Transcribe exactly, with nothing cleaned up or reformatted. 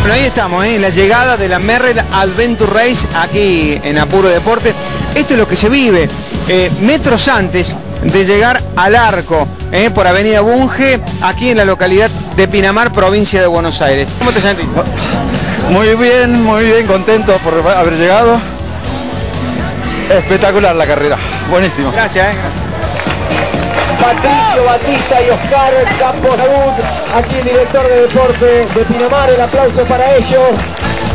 Bueno, ahí estamos, ¿eh? La llegada de la Merrell Adventure Race aquí en Apuro Deporte. Esto es lo que se vive eh, metros antes de llegar al arco, ¿eh? Por Avenida Bunge, aquí en la localidad de Pinamar, provincia de Buenos Aires. ¿Cómo te sentís? Muy bien, muy bien, contento por haber llegado. Espectacular la carrera, buenísimo. Gracias, ¿eh? Patricio Batista y Oscar Campos, aquí el director de deporte de Pinamar, el aplauso para ellos.